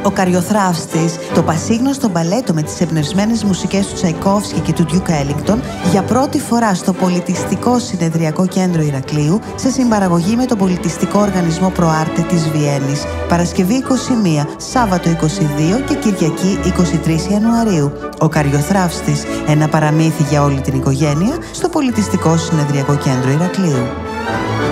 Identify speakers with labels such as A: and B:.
A: Ο Καριοθράφστης, το πασίγνωστο μπαλέτο με τις εμπνευσμένες μουσικές του Τσαϊκόφσκι και του Ντιούκ Έλιγκτον, για πρώτη φορά στο Πολιτιστικό Συνεδριακό Κέντρο Ηρακλείου, σε συμπαραγωγή με τον Πολιτιστικό Οργανισμό Προάρτε της Βιέννης. Παρασκευή 21, Σάββατο 22 και Κυριακή 23 Ιανουαρίου. Ο Καριοθράφστης, ένα παραμύθι για όλη την οικογένεια, στο Πολιτιστικό Συνεδριακό Κέντρο Ηρακλείου.